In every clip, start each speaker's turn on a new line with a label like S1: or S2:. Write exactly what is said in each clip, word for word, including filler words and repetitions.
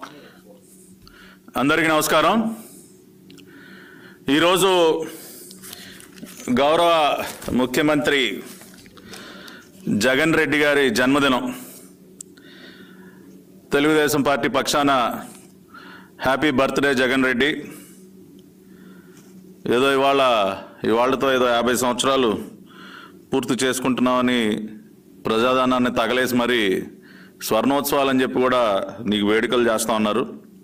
S1: అందరికీ నమస్కారం. ఈరోజు గౌరవ ముఖ్యమంత్రి జగన్ రెడ్డి గారి జన్మదినం. తెలుగుదేశం పార్టీ పక్షాన హ్యాపీ బర్త్డే జగన్ రెడ్డి. ఏదో ఇవాళ ఇవాళతో ఏదో యాభై సంవత్సరాలు పూర్తి చేసుకుంటున్నామని ప్రజాధనాన్ని తగలేసి మరి స్వర్ణోత్సవాలు అని చెప్పి కూడా నీకు వేడుకలు చేస్తూ ఉన్నారు.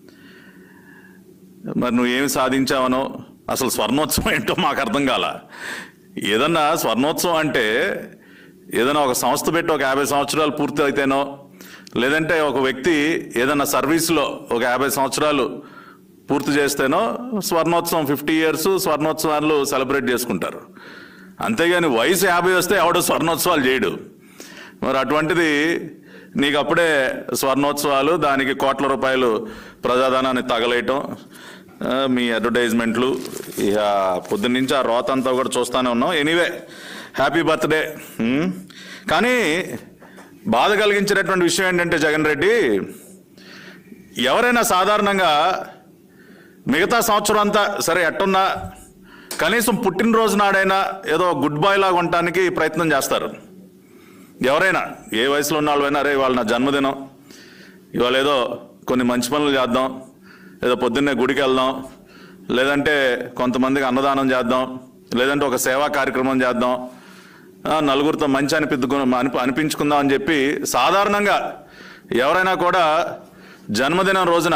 S1: మరి నువ్వు ఏమి సాధించావనో, అసలు స్వర్ణోత్సవం ఏంటో మాకు అర్థం కాల. ఏదన్నా స్వర్ణోత్సవం అంటే ఏదైనా ఒక సంస్థ పెట్టి ఒక యాభై సంవత్సరాలు పూర్తి అయితేనో, లేదంటే ఒక వ్యక్తి ఏదైనా సర్వీస్లో ఒక యాభై సంవత్సరాలు పూర్తి చేస్తేనో స్వర్ణోత్సవం, ఫిఫ్టీ ఇయర్స్ స్వర్ణోత్సవాలు సెలబ్రేట్ చేసుకుంటారు. అంతేగాని వయసు యాభై వస్తే ఎవడో స్వర్ణోత్సవాలు చేయడు. మరి అటువంటిది నీకు అప్పుడే స్వర్ణోత్సవాలు, దానికి కోట్ల రూపాయలు ప్రజాధనాన్ని తగలేయటం, మీ అడ్వర్టైజ్మెంట్లు, ఇక పొద్దున్నుంచి ఆ రోత అంతా కూడా చూస్తూనే ఉన్నాం. Anyway, happy birthday. కానీ బాధ కలిగించినటువంటి విషయం ఏంటంటే జగన్ రెడ్డి, ఎవరైనా సాధారణంగా మిగతా సంవత్సరం అంతా సరే ఎట్టున్నా కనీసం పుట్టినరోజు నాడైనా ఏదో గుడ్ బాయ్ లాగా ఉండటానికి ప్రయత్నం చేస్తారు. ఎవరైనా ఏ వయసులో ఉన్న వాళ్ళైనా, అరే ఇవాళ నా జన్మదినం, ఇవాళ ఏదో కొన్ని మంచి పనులు చేద్దాం, ఏదో పొద్దున్నే గుడికి వెళ్దాం, లేదంటే కొంతమందికి అన్నదానం చేద్దాం, లేదంటే ఒక సేవా కార్యక్రమం చేద్దాం, నలుగురితో మంచి అనిపించుకు అనిపి అనిపించుకుందాం అని చెప్పి సాధారణంగా ఎవరైనా కూడా జన్మదినం రోజున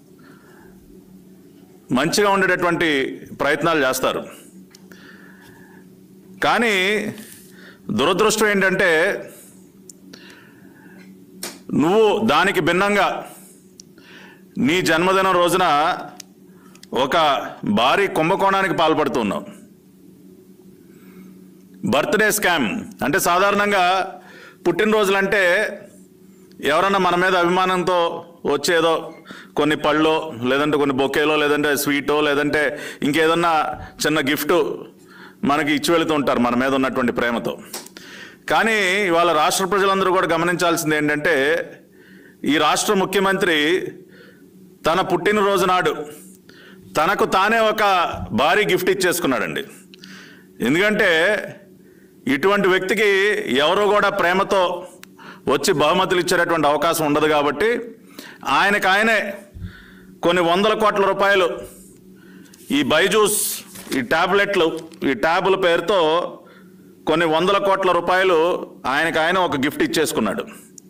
S1: మంచిగా ఉండేటటువంటి ప్రయత్నాలు చేస్తారు. కానీ దురదృష్టం ఏంటంటే నువ్వు దానికి భిన్నంగా నీ జన్మదినం రోజున ఒక భారీ కుంభకోణానికి పాల్పడుతున్నావు. బర్త్డే స్కామ్ అంటే సాధారణంగా పుట్టినరోజులంటే ఎవరన్నా మన మీద అభిమానంతో వచ్చేదో కొన్ని పళ్ళో, లేదంటే కొన్ని బొకేలో, లేదంటే స్వీటో, లేదంటే ఇంకేదన్నా చిన్న గిఫ్ట్ మనకి ఇచ్చి వెళుతూ ఉంటారు మన మీద ఉన్నటువంటి ప్రేమతో. కానీ ఇవాళ రాష్ట్ర ప్రజలందరూ కూడా గమనించాల్సింది ఏంటంటే, ఈ రాష్ట్ర ముఖ్యమంత్రి తన పుట్టినరోజు నాడు తనకు తానే ఒక భారీ గిఫ్ట్ ఇచ్చేసుకున్నాడండి. ఎందుకంటే ఇటువంటి వ్యక్తికి ఎవరో కూడా ప్రేమతో వచ్చి బహుమతులు ఇచ్చేటటువంటి అవకాశం ఉండదు. కాబట్టి ఆయనకు ఆయనే కొన్ని వందల కోట్ల రూపాయలు ఈ బైజూస్, ఈ ట్యాబ్లెట్లు, ఈ ట్యాబుల పేరుతో కొన్ని వందల కోట్ల రూపాయలు ఆయనకు ఆయన ఒక గిఫ్ట్ ఇచ్చేసుకున్నాడు.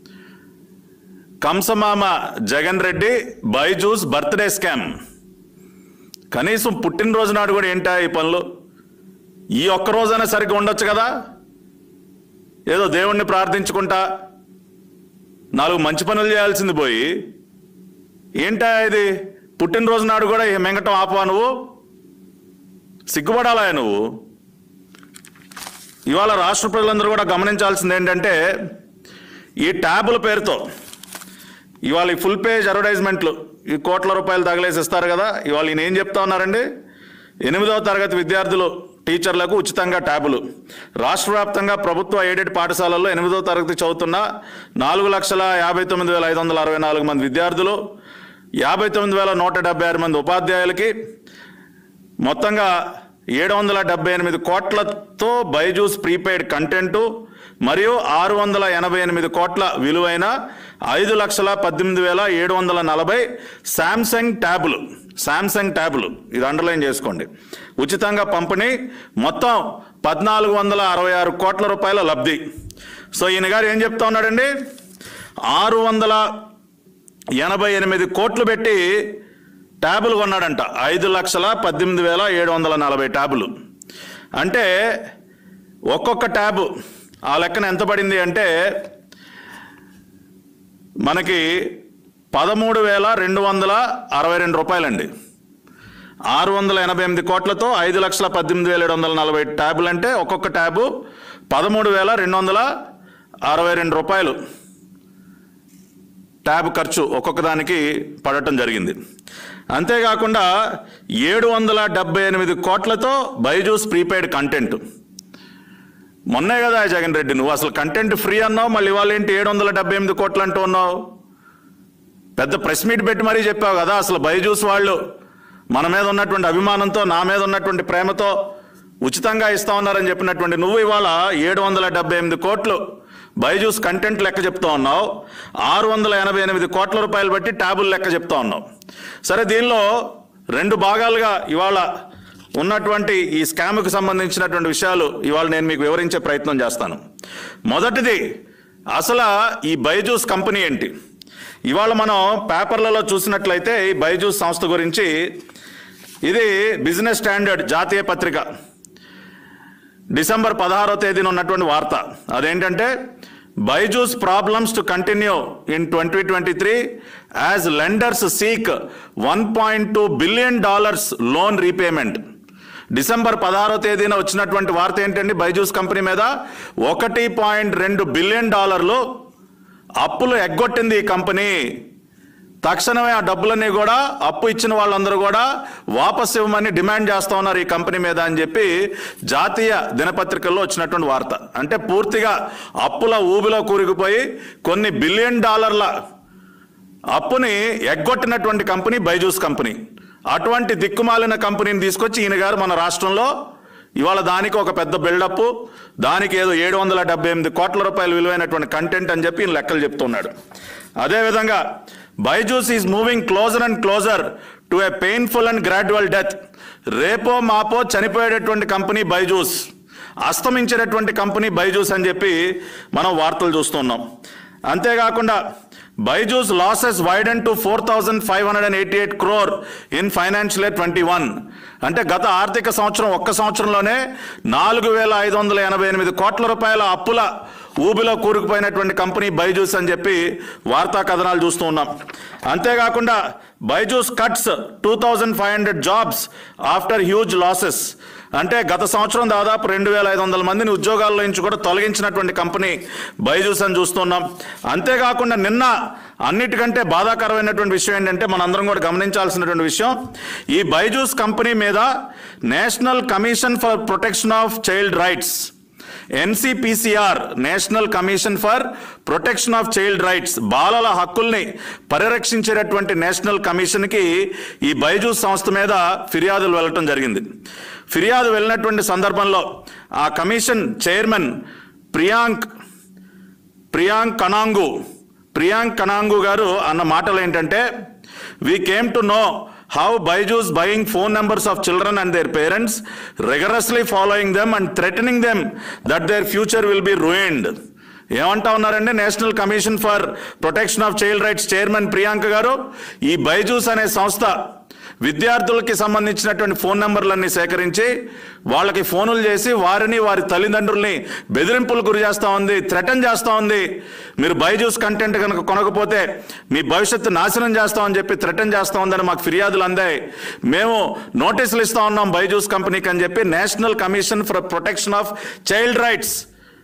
S1: కంసమామ Jagan Reddy Byju's birthday scam. కనీసం పుట్టినరోజు నాడు కూడా ఏంటా ఈ పనులు? ఈ ఒక్కరోజైనా సరిగ్గా ఉండొచ్చు కదా. ఏదో దేవుణ్ణి ప్రార్థించుకుంటా నాలుగు మంచి పనులు చేయాల్సింది పోయి ఏంటా ఇది? పుట్టినరోజు నాడు కూడా మెంగటం ఆపవా నువ్వు? సిగ్గుపడాలా నువ్వు? ఇవాళ రాష్ట్ర ప్రజలందరూ కూడా గమనించాల్సింది ఏంటంటే, ఈ ట్యాబుల పేరుతో ఇవాళ ఈ ఫుల్ పేజ్ అడ్వర్టైజ్మెంట్లు ఈ కోట్ల రూపాయలు తగలేసి ఇస్తారు కదా. ఇవాళ ఈయన ఏం చెప్తా ఉన్నారండి? ఎనిమిదవ తరగతి విద్యార్థులు టీచర్లకు ఉచితంగా ట్యాబులు. రాష్ట్ర వ్యాప్తంగా ప్రభుత్వ ఎయిడెడ్ పాఠశాలల్లో ఎనిమిదవ తరగతి చదువుతున్న నాలుగు లక్షల యాభై తొమ్మిది వేల ఐదు వందల అరవై నాలుగు మంది విద్యార్థులు, యాభై తొమ్మిది వేల నూట డెబ్బై ఆరు మంది ఉపాధ్యాయులకి మొత్తంగా ఏడు వందల డెబ్బై ఎనిమిది కోట్లతో బైజూస్ ప్రీపెయిడ్ కంటెంటు మరియు ఆరు వందల ఎనభై ఎనిమిది కోట్ల విలువైన ఐదు లక్షల పద్దెనిమిది వేల ఏడు వందల నలభై శాంసంగ్ ట్యాబులు శాంసంగ్ ట్యాబులు ఇది అండర్లైన్ చేసుకోండి, ఉచితంగా పంపిణీ. మొత్తం పద్నాలుగు వందల అరవై ఆరు కోట్ల రూపాయల లబ్ధి. సో ఈయన గారు ఏం చెప్తా ఉన్నాడండి? ఆరు వందల ఎనభై ఎనిమిది కోట్లు పెట్టి ట్యాబులు కొన్నాడంట. ఐదు లక్షల పద్దెనిమిది వేల ఏడు వందల నలభై ట్యాబులు. అంటే ఒక్కొక్క ట్యాబు ఆ లెక్కన ఎంత పడింది అంటే మనకి పదమూడు వేల రెండు వందల అరవై రెండు రూపాయలండి. ఆరు వందల ఎనభై ఎనిమిది కోట్లతో ఐదు లక్షల పద్దెనిమిది వేల ఏడు వందల నలభై ట్యాబులు అంటే ఒక్కొక్క ట్యాబు పదమూడు వేల రెండు వందల అరవై రెండు రూపాయలు ట్యాబ్ ఖర్చు ఒక్కొక్క దానికి పడటం జరిగింది. అంతేకాకుండా ఏడు వందల డెబ్బై ఎనిమిది కోట్లతో బైజూస్ ప్రీపెయిడ్ కంటెంట్. మొన్నే కదా జగన్ రెడ్డి నువ్వు అసలు కంటెంట్ ఫ్రీ అన్నావు, మళ్ళీ ఇవాళ ఏంటి ఏడు వందల డెబ్బై ఎనిమిది కోట్లు అంటూ ఉన్నావు? పెద్ద ప్రెస్ మీట్ పెట్టి మరీ చెప్పావు కదా, అసలు బైజూస్ వాళ్ళు మన మీద ఉన్నటువంటి అభిమానంతో, నా మీద ఉన్నటువంటి ప్రేమతో ఉచితంగా ఇస్తా ఉన్నారని చెప్పినటువంటి నువ్వు ఇవాళ ఏడు వందల డెబ్బై ఎనిమిది కోట్లు బైజూస్ కంటెంట్ లెక్క చెప్తా ఉన్నావు, ఆరు వందల ఎనభై ఎనిమిది కోట్ల రూపాయలు బట్టి ట్యాబుల్ లెక్క చెప్తా ఉన్నావు. సరే, దీనిలో రెండు భాగాలుగా ఇవాళ ఉన్నటువంటి ఈ స్కామ్కి సంబంధించినటువంటి విషయాలు ఇవాళ నేను మీకు వివరించే ప్రయత్నం చేస్తాను. మొదటిది, అసలు ఈ బైజూస్ కంపెనీ ఏంటి? ఇవాళ మనం పేపర్లలో చూసినట్లయితే ఈ బైజూస్ సంస్థ గురించి, ఇది బిజినెస్ స్టాండర్డ్ జాతీయ పత్రిక డిసెంబర్ పదహారో తేదీన ఉన్నటువంటి వార్త. అదేంటంటే, Byju's problems to continue in twenty twenty three as lenders seek one point two billion dollars loan repayment. December పదహారో తేదీన వచ్చినటువంటి వార్త ఏంటండి? బైజూస్ కంపెనీ మీద ఒకటి పాయింట్ రెండు బిలియన్ డాలర్లు అప్పులు ఎగ్గొట్టింది ఈ కంపెనీ. తక్షణమే ఆ డబ్బులన్నీ కూడా అప్పు ఇచ్చిన వాళ్ళందరూ కూడా వాపస్ ఇవ్వమని డిమాండ్ చేస్తూ ఉన్నారు ఈ కంపెనీ మీద అని చెప్పి జాతీయ దినపత్రికల్లో వచ్చినటువంటి వార్త. అంటే పూర్తిగా అప్పుల ఊబిలో కూరుకుపోయి కొన్ని బిలియన్ డాలర్ల అప్పుని ఎగ్గొట్టినటువంటి కంపెనీ బైజూస్ కంపెనీ. అటువంటి దిక్కుమాలిన కంపెనీని తీసుకొచ్చి ఈయన గారు మన రాష్ట్రంలో ఇవాళ దానికి ఒక పెద్ద బిల్డప్, దానికి ఏదో ఏడు వందల డెబ్బై ఎనిమిది కోట్ల రూపాయలు విలువైనటువంటి కంటెంట్ అని చెప్పి ఈయన లెక్కలు చెప్తున్నాడు. అదేవిధంగా Byju's is moving closer and closer to a painful and gradual death. రేపో మాపో చనిపోయేటటువంటి కంపెనీ బైజూస్, అస్తమించేటటువంటి కంపెనీ బైజూస్ అని చెప్పి మనం వార్తలు చూస్తున్నాం. అంతేకాకుండా Byju's losses widen to four thousand five hundred eighty eight crore in financial year twenty one. అంటే గత ఆర్థిక సంవత్సరం ఒక్క సంవత్సరంలోనే నాలుగు వేల ఐదు వందల ఎనభై ఎనిమిది కోట్ల రూపాయల అప్పుల ఊబిలో కూరుకుపోయినటువంటి కంపెనీ బైజూస్ అని చెప్పి వార్తా కథనాలు చూస్తూ ఉన్నాం. అంతేకాకుండా Byju's cuts two thousand five hundred jobs after huge losses. అంటే గత సంవత్సరం దాదాపు రెండు వేల ఐదు వందల మందిని ఉద్యోగాల్లో నుంచి కూడా తొలగించినటువంటి కంపెనీ బైజూస్ అని చూస్తున్నాం. అంతేకాకుండా నిన్న అన్నిటికంటే బాధాకరమైనటువంటి విషయం ఏంటంటే, మనందరం కూడా గమనించాల్సినటువంటి విషయం, ఈ బైజూస్ కంపెనీ మీద national commission for protection of child rights, NCPCR, national commission for protection of child rights, బాలల హక్కుల్ని పరిరక్షించేటటువంటి నేషనల్ కమిషన్కి ఈ బైజూస్ సంస్థ మీద ఫిర్యాదులు వెళ్ళటం జరిగింది. ఫిర్యాదు వెళ్ళినటువంటి సందర్భంలో ఆ కమిషన్ చైర్మన్ ప్రియాంక్ ప్రియాంక్ కనాంగు ప్రియాంక్ కనాంగు గారు అన్న మాటలు ఏంటంటే, we came to know how Byju's buying phone numbers of children and their parents, rigorously following them and threatening them that their future will be ruined. ఏమంటా ఉన్నారంటే, national commission for protection of child rights chairman Priyanka గారు ఈ బైజూస్ అనే సంస్థ విద్యార్థులకి సంబంధించినటువంటి phone నెంబర్లన్నీ సేకరించి వాళ్ళకి ఫోనులు చేసి వారిని వారి తల్లిదండ్రుల్ని బెదిరింపులు గురి చేస్తూ ఉంది, థ్రెటన్ చేస్తూ ఉంది. మీరు బైజూస్ కంటెంట్ కనుక కొనకపోతే మీ భవిష్యత్తు నాశనం చేస్తామని చెప్పి థ్రెటన్ చేస్తూ ఉందని మాకు ఫిర్యాదులు అందాయి. మేము నోటీసులు ఇస్తూ ఉన్నాం బైజూస్ కంపెనీకి అని చెప్పి national commission for protection of child rights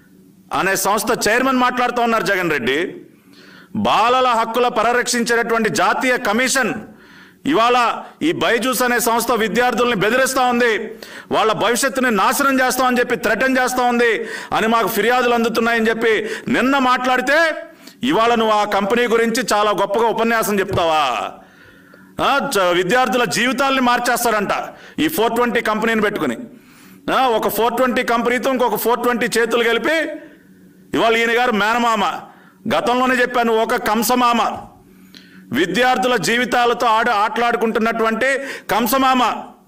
S1: అనే సంస్థ చైర్మన్ మాట్లాడుతూ ఉన్నారు. జగన్ రెడ్డి, బాలల హక్కుల పరిరక్షించేటటువంటి జాతీయ కమిషన్ ఇవాళ ఈ బైజూస్ అనే సంస్థ విద్యార్థుల్ని బెదిరిస్తూ ఉంది, వాళ్ళ భవిష్యత్తుని నాశనం చేస్తామని చెప్పి థ్రెటన్ చేస్తూ ఉంది అని మాకు ఫిర్యాదులు అందుతున్నాయని చెప్పి నిన్న మాట్లాడితే, ఇవాళ నువ్వు ఆ కంపెనీ గురించి చాలా గొప్పగా ఉపన్యాసం చెప్తావా? విద్యార్థుల జీవితాలని మార్చేస్తాడంట ఈ ఫోర్ ట్వంటీ కంపెనీని పెట్టుకుని. ఒక ఫోర్ ట్వంటీ కంపెనీతో ఇంకొక ఫోర్ ట్వంటీ చేతులు కలిపి ఇవాళ ఈయన గారు మేనమామ. గతంలోనే చెప్పాను, ఒక కంసమామ, విద్యార్థుల జీవితాలతో ఆడ ఆటలాడుకుంటున్నటువంటి కంసమామ,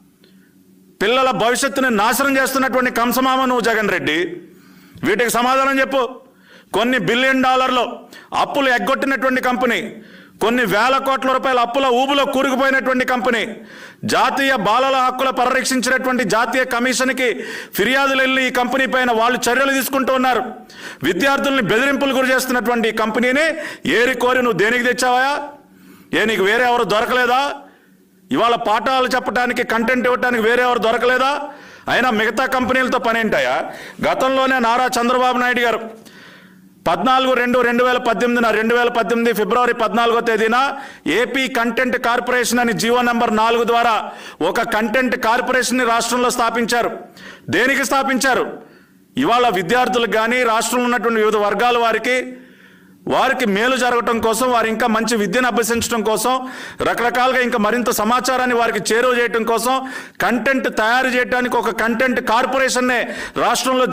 S1: పిల్లల భవిష్యత్తుని నాశనం చేస్తున్నటువంటి కంసమామ నువ్వు జగన్ రెడ్డి. వీటికి సమాధానం చెప్పు. కొన్ని బిలియన్ డాలర్లు అప్పులు ఎగ్గొట్టినటువంటి కంపెనీ, కొన్ని వేల కోట్ల రూపాయల అప్పుల ఊబులో కూరుకుపోయినటువంటి కంపెనీ, జాతీయ బాలల హక్కుల పరిరక్షించినటువంటి జాతీయ కమిషన్కి ఫిర్యాదులు వెళ్ళి ఈ కంపెనీ పైన వాళ్ళు చర్యలు తీసుకుంటూ ఉన్నారు. విద్యార్థుల్ని బెదిరింపులు గురి చేస్తున్నటువంటి ఈ కంపెనీని ఏరి కోరి నువ్వు దేనికి తెచ్చావా? ఏ నీకు వేరే ఎవరు దొరకలేదా? ఇవాళ పాఠాలు చెప్పడానికి, కంటెంట్ ఇవ్వడానికి వేరే ఎవరు దొరకలేదా? అయినా మిగతా కంపెనీలతో పని ఏంటాయా? గతంలోనే నారా చంద్రబాబు నాయుడు గారు పద్నాలుగు రెండు రెండు వేల పద్దెనిమిదిన రెండు వేల పద్దెనిమిది ఫిబ్రవరి పద్నాలుగో తేదీన ఏపీ కంటెంట్ కార్పొరేషన్ అని జీవో నెంబర్ నాలుగు ద్వారా ఒక కంటెంట్ కార్పొరేషన్ని రాష్ట్రంలో స్థాపించారు. దేనికి స్థాపించారు? ఇవాళ విద్యార్థులకు కానీ రాష్ట్రంలో ఉన్నటువంటి వివిధ వర్గాల వారికి వారికి మేలు జరగటం కోసం, వారు ఇంకా మంచి విద్యను అభ్యసించడం కోసం, రకరకాలుగా ఇంకా మరింత సమాచారాన్ని వారికి చేరువ చేయటం కోసం కంటెంట్ తయారు చేయడానికి ఒక కంటెంట్ కార్పొరేషన్నే రాష్ట్రంలో